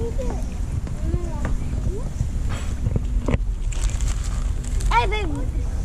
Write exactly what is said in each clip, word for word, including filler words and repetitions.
Hey, baby.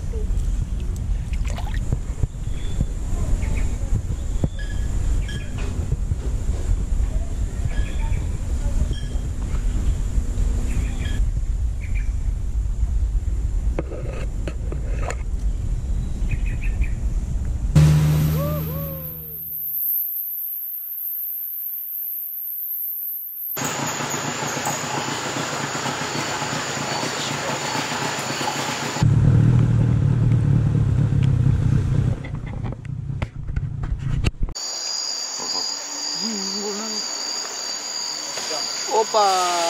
Opa!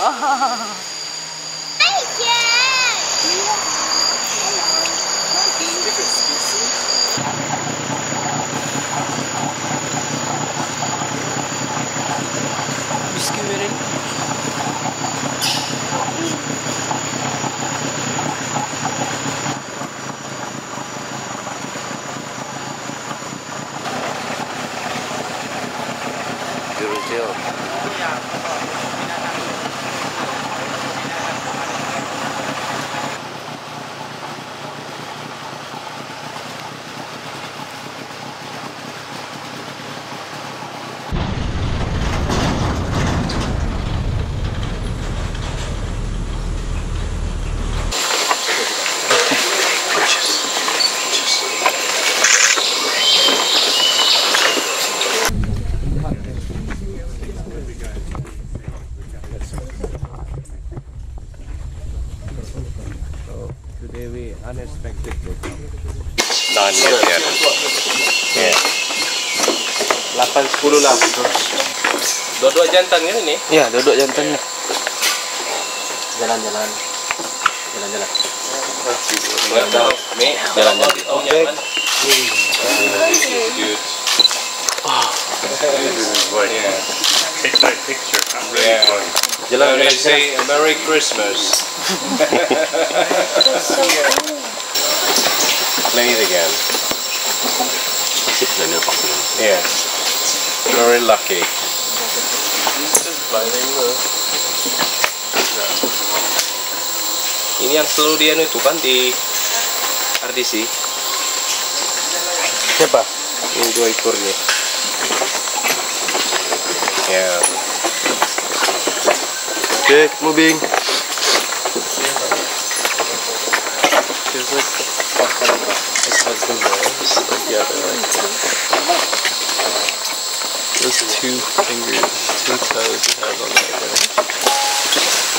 Bisküvi verelim. Görüntü yok. Today we unexpectedly nine years ya. Ya. delapan sepuluh lah. Dua-dua jantan kan ini? Ya, duduk jantannya. Jalan-jalan. Jalan-jalan. Nih, Jalan-jalan. Oke. Take my picture. I'm ready Yeah. for it. Jalan They jalan. say Merry Christmas. Play it again. Masih planner pakai. Yeah. Very lucky. Ini yang selalu dia itu kan di R D C. Siapa? Ini dua ekornya. Ya. Oke, moving. There's like this has the nose like the other way. Those two fingers, two toes it has on that way.